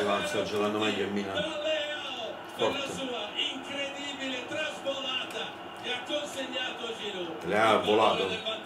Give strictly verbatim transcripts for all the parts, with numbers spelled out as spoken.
va, sta giocando meglio il Milan. Forte. Le ha volato.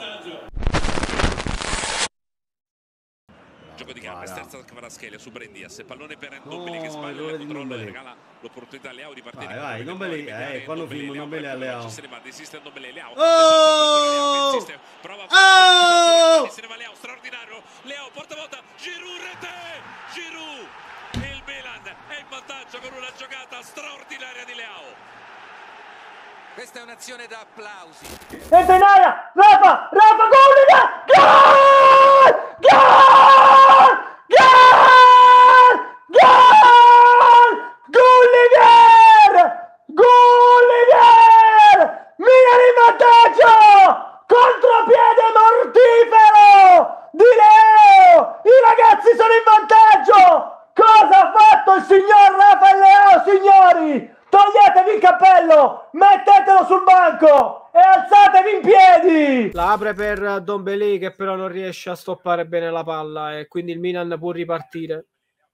Gioco di gambe, sterza Kvaratskhelia su Brendias, pallone per Ndombele che sbaglia il controllo e regala l'opportunità a Leao di partire. Vai, vai, Ndombele, eh, quando filmo Ndombele a Leao. Se ne va, desiste Ndombele, Leao. Oh! Prova Oh! se ne va Leao, straordinario. Leao, porta volta, Giroud, rete! Giroud! Il Milan è in vantaggio con una giocata straordinaria di Leao. Questa è un'azione da applausi. Entra in area! Rafa! Rafa! Gol! Gol! Gol! Gol! Gol! Gulliver! Gulliver! Milan in vantaggio! Contropiede mortifero di Leo! I ragazzi sono in vantaggio! Cosa ha fatto il signor Rafa Leao, signori? Toglietevi il cappello, mettetelo sul banco e alzatevi in piedi! La apre per Ndombele che però non riesce a stoppare bene la palla e quindi il Milan può ripartire.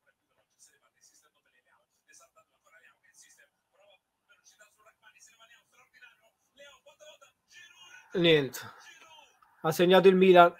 Niente. Ha segnato il Milan.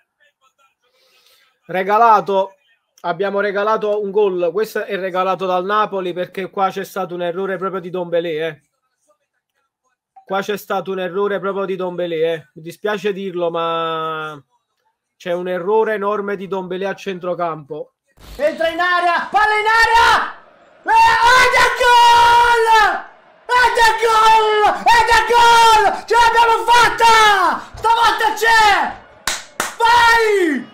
Regalato. Abbiamo regalato un gol, questo è regalato dal Napoli perché qua c'è stato un errore proprio di Ndombele, eh. Qua c'è stato un errore proprio di Ndombele, eh. Mi dispiace dirlo, ma c'è un errore enorme di Ndombele a centrocampo. Entra in area, palla in area! Ed è gol! Ed è gol! Ed è gol! Ce l'abbiamo fatta! Stavolta c'è! Vai!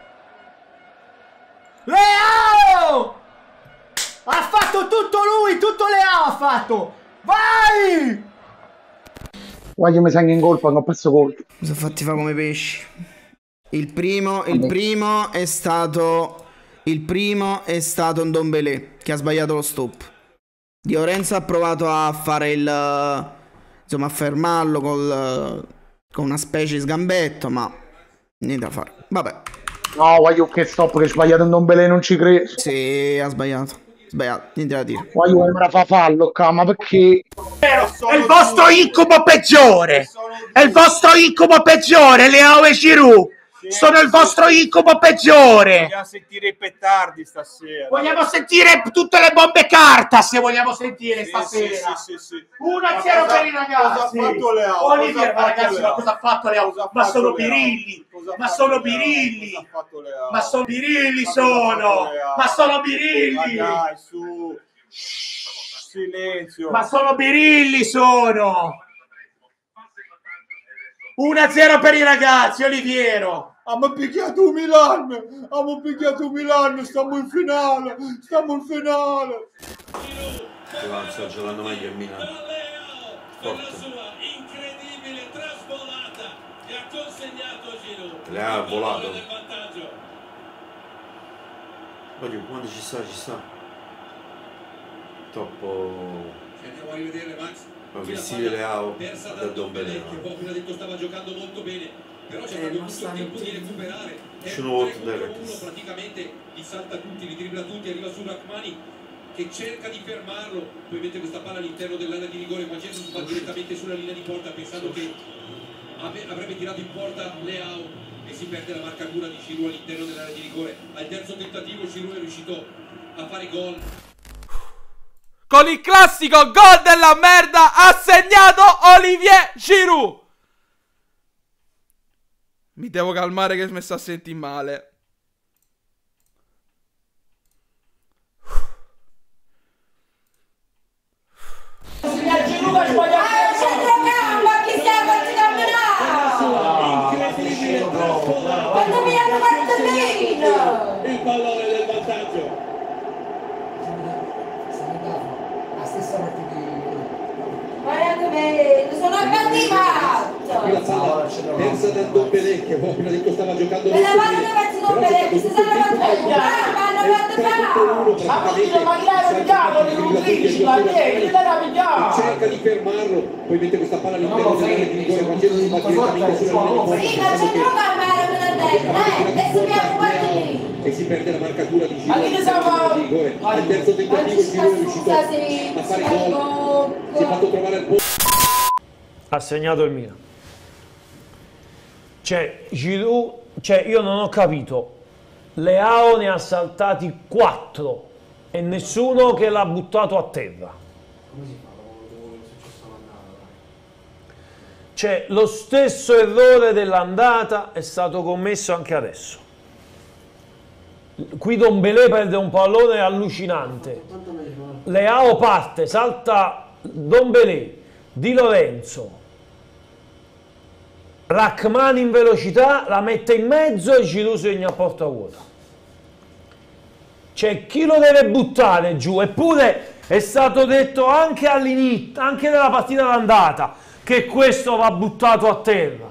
Leao! Ha fatto tutto lui, tutto Leao ha fatto! Vai! Guarda, mi sangue in colpa, non passo gol. Mi sono fatti fa come pesci. Il primo, il primo è stato il primo è stato Ndombele che ha sbagliato lo stop. Di Lorenzo ha provato a fare il, insomma, a fermarlo col, con una specie di sgambetto, ma niente da fare. Vabbè. No, voglio che stop, che ho sbagliato Ndombele, non ci credo. Sì, ha sbagliato. Sbagliato, niente da dire. Voglio che me la fa fallo, ma perché? È il vostro incubo peggiore! È il vostro incubo peggiore, Leao e Giroud! Sono il vostro incubo peggiore! Vogliamo sentire i petardi stasera. Vogliamo sentire tutte le bombe carta, se vogliamo sentire Sì, stasera! sì, sì, sì, sì. uno a Ma zero cosa- per i ragazzi! cosa ha fatto Leao? Olivier, Cosa ha ma fatto ragazzi, ma Leao? cosa ha fatto Leao? Cosa ha Ma fatto sono Leao? birilli! Cosa ha Ma fatto sono Leao? birilli! Cosa ha fatto Leao? Ma sono birilli Ma cosa ha sono! fatto Leao? Ma sono birilli! Ma dai, su. Silenzio. Ma sono birilli sono! uno a zero per i ragazzi, Oliviero! Abbiamo picchiato Milan, abbiamo picchiato Milan, stiamo in finale, stiamo in finale. Che va, sta giocando meglio il Milan. Forte. Le ha volato. Voglio, quando ci sta, ci sta. Troppo. Andiamo a rivedere Max. Ma che stile Leao da Ndombele. Che poco ha detto stava giocando molto bene, però c'è stato tutto il tempo di recuperare. Ci sono molto uno Derek. praticamente li salta tutti, li dribbla tutti, arriva su Rachmani che cerca di fermarlo, poi mette questa palla all'interno dell'area di rigore, ma Jesus va direttamente sulla linea di porta pensando che avrebbe tirato in porta Leao e si perde la marcatura di Giroud all'interno dell'area di rigore. Al terzo tentativo Giroud è riuscito a fare gol. Con il classico gol della merda ha segnato Olivier Giroud. Mi devo calmare che mi sta a sentire male. Signor Giroud ha sbagliato! Eh, centrocampo, chi siamo al campionato? Quando mi hanno fatto bene! Il pallone del vantaggio. La stessa partita di... Guardate bene, sono accattivato! La palla persa da Ndombele che prima di questo stava giocando Me la vanno ragazzi Ndombele, che si stanno facendo! Vanno fatto fa! Ma dire magari vediamo di undici, ma niente, la vediamo! cerca di fermarlo, poi mette questa palla all'interno dell'area di rigore, ma Jesus va direttamente sulla linea di Sì, ma c'è centrocampo era per la testa, eh! Adesso abbiamo quattro lì! e si perde la marcatura di Ma chi ne Giroud sa di rigore. al terzo tentativo il Girone è riuscito a fare gol, si è fatto trovare al posto. Ha segnato il Milan. Cioè, Giroud, cioè io non ho capito, Leao ne ha saltati quattro e nessuno che l'ha buttato a terra. Cioè, lo stesso errore dell'andata è stato commesso anche adesso. Qui Dombélé perde un pallone allucinante. Leao parte, salta Dombélé, Di Lorenzo, Rachmani in velocità, la mette in mezzo e Giroud segna a porta vuota. Cioè, chi lo deve buttare giù? Eppure è stato detto anche all'inizio, anche nella partita d'andata, che questo va buttato a terra.